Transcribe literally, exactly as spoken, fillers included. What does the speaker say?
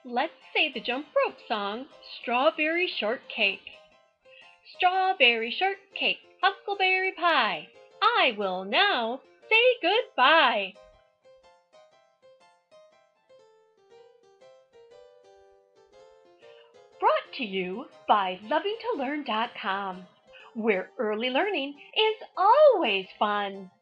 Let's say the jump rope song, Strawberry Shortcake. Strawberry shortcake, huckleberry pie. I will now say goodbye. Brought to you by loving to learn dot com, where early learning is always fun.